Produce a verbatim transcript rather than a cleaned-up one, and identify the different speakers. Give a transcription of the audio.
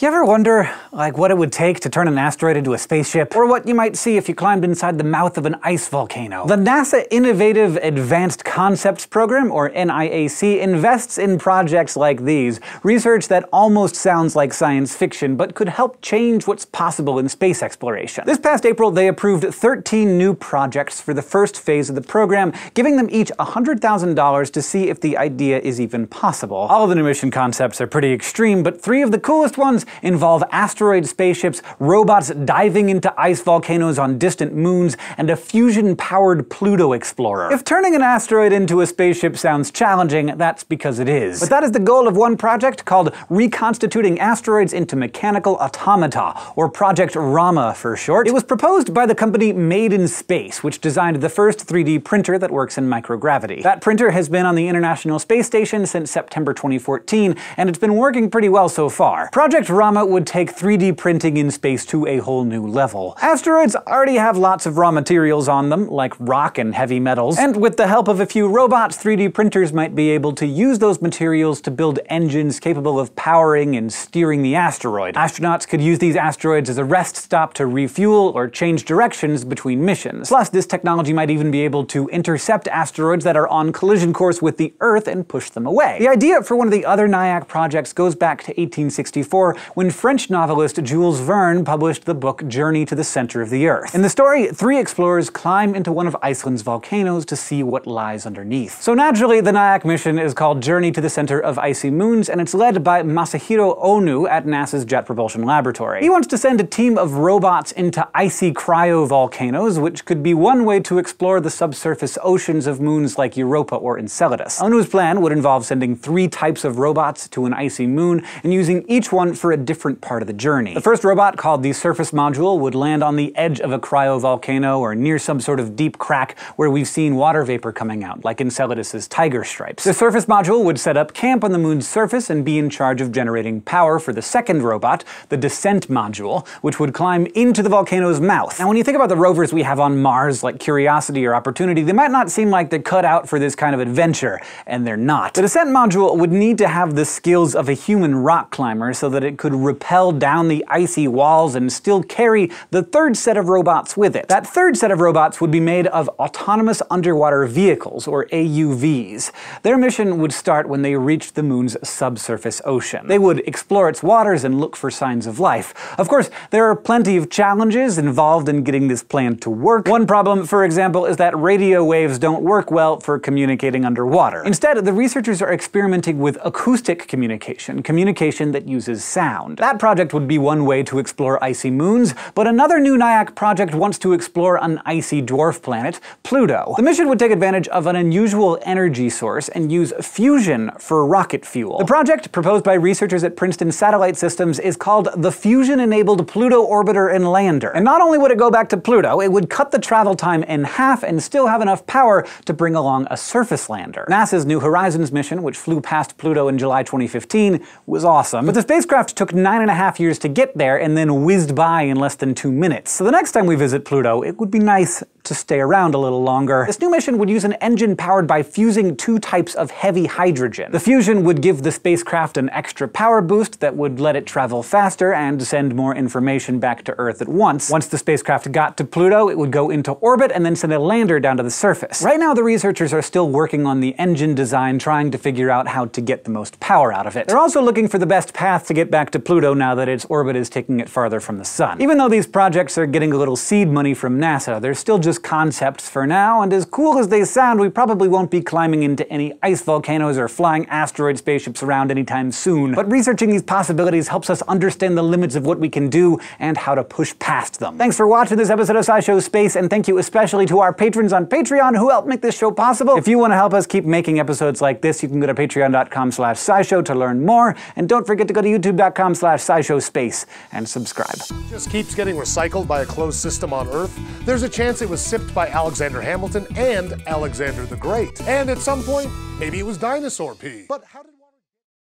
Speaker 1: You ever wonder, like, what it would take to turn an asteroid into a spaceship? Or what you might see if you climbed inside the mouth of an ice volcano? The NASA Innovative Advanced Concepts Program, or N I A C, invests in projects like these, research that almost sounds like science fiction, but could help change what's possible in space exploration. This past April, they approved thirteen new projects for the first phase of the program, giving them each one hundred thousand dollars to see if the idea is even possible. All of the new mission concepts are pretty extreme, but three of the coolest ones involve asteroid spaceships, robots diving into ice volcanoes on distant moons, and a fusion-powered Pluto explorer. If turning an asteroid into a spaceship sounds challenging, that's because it is. But that is the goal of one project called Reconstituting Asteroids into Mechanical Automata, or Project RAMA for short. It was proposed by the company Made in Space, which designed the first three D printer that works in microgravity. That printer has been on the International Space Station since September twenty fourteen, and it's been working pretty well so far. Project RAMA would take three D printing in space to a whole new level. Asteroids already have lots of raw materials on them, like rock and heavy metals, and with the help of a few robots, three D printers might be able to use those materials to build engines capable of powering and steering the asteroid. Astronauts could use these asteroids as a rest stop to refuel or change directions between missions. Plus, this technology might even be able to intercept asteroids that are on collision course with the Earth and push them away. The idea for one of the other N I A C projects goes back to eighteen sixty-four, when French novelist Jules Verne published the book Journey to the Center of the Earth. In the story, three explorers climb into one of Iceland's volcanoes to see what lies underneath. So naturally, the N I A C mission is called Journey to the Center of Icy Moons, and it's led by Masahiro Onu at NASA's Jet Propulsion Laboratory. He wants to send a team of robots into icy cryovolcanoes, which could be one way to explore the subsurface oceans of moons like Europa or Enceladus. Onu's plan would involve sending three types of robots to an icy moon, and using each one for a different part of the journey. The first robot, called the Surface Module, would land on the edge of a cryovolcano or near some sort of deep crack where we've seen water vapor coming out, like Enceladus's tiger stripes. The Surface Module would set up camp on the moon's surface and be in charge of generating power for the second robot, the Descent Module, which would climb into the volcano's mouth. Now, when you think about the rovers we have on Mars, like Curiosity or Opportunity, they might not seem like they're cut out for this kind of adventure, and they're not. The Descent Module would need to have the skills of a human rock climber so that it could rappel down the icy walls and still carry the third set of robots with it. That third set of robots would be made of autonomous underwater vehicles, or A U Vs. Their mission would start when they reached the moon's subsurface ocean. They would explore its waters and look for signs of life. Of course, there are plenty of challenges involved in getting this plan to work. One problem, for example, is that radio waves don't work well for communicating underwater. Instead, the researchers are experimenting with acoustic communication, communication that uses sound. That project would be one way to explore icy moons, but another new N I A C project wants to explore an icy dwarf planet, Pluto. The mission would take advantage of an unusual energy source and use fusion for rocket fuel. The project, proposed by researchers at Princeton Satellite Systems, is called the Fusion-Enabled Pluto Orbiter and Lander. And not only would it go back to Pluto, it would cut the travel time in half and still have enough power to bring along a surface lander. NASA's New Horizons mission, which flew past Pluto in July twenty fifteen, was awesome, but the spacecraft took nine and a half years to get there and then whizzed by in less than two minutes. So the next time we visit Pluto, it would be nice to stay around a little longer. This new mission would use an engine powered by fusing two types of heavy hydrogen. The fusion would give the spacecraft an extra power boost that would let it travel faster and send more information back to Earth at once. Once the spacecraft got to Pluto, it would go into orbit and then send a lander down to the surface. Right now, the researchers are still working on the engine design, trying to figure out how to get the most power out of it. They're also looking for the best path to get back to Pluto now that its orbit is taking it farther from the sun. Even though these projects are getting a little seed money from NASA, they're still just concepts for now, and as cool as they sound, we probably won't be climbing into any ice volcanoes or flying asteroid spaceships around anytime soon. But researching these possibilities helps us understand the limits of what we can do and how to push past them. Thanks for watching this episode of SciShow Space, and thank you especially to our patrons on Patreon who help make this show possible. If you want to help us keep making episodes like this, you can go to patreon dot com slash scishow to learn more, and don't forget to go to youtube dot com slash scishow space and subscribe.
Speaker 2: Just keeps getting recycled by a closed system on Earth. There's a chance it was sipped by Alexander Hamilton and Alexander the Great. And at some point, maybe it was dinosaur pee. But how did